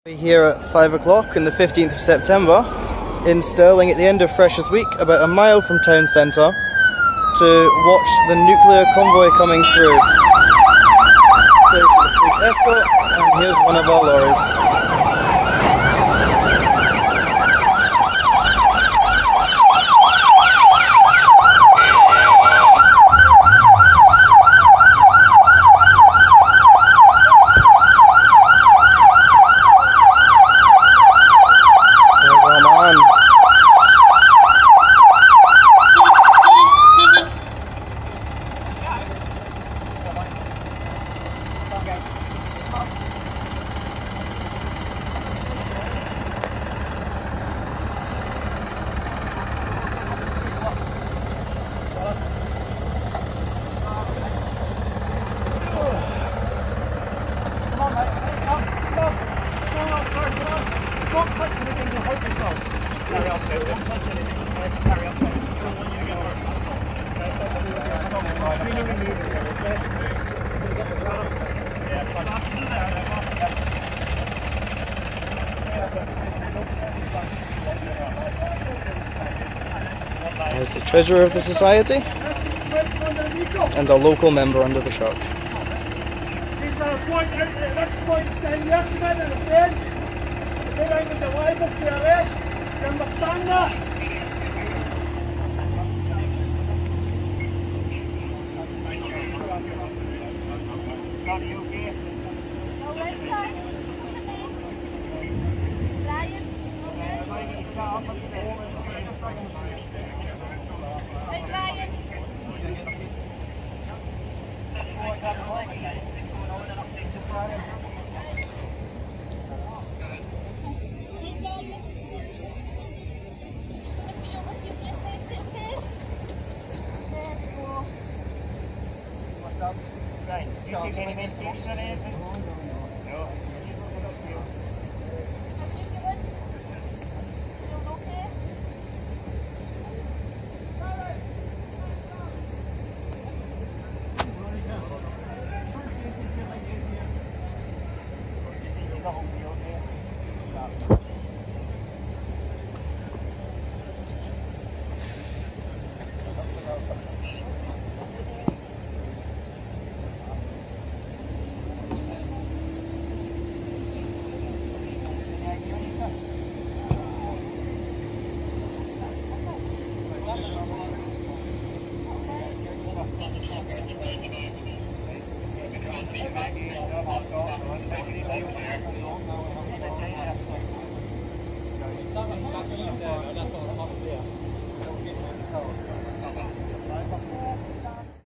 We're here at 5 o'clock on the 15th of September in Stirling at the end of Freshers Week, about a mile from town centre, to watch the nuclear convoy coming through. So it's the police escort, and here's one of our lorries. There's the treasurer of the society and a local member under the shock. These are pointing out at this point saying yes men and the feds, they're going to be liable to arrest. You understand that? Are you okay? Alright, sir. Brian? Hey, Brian. What's up? Right, you take any medication or anything? No.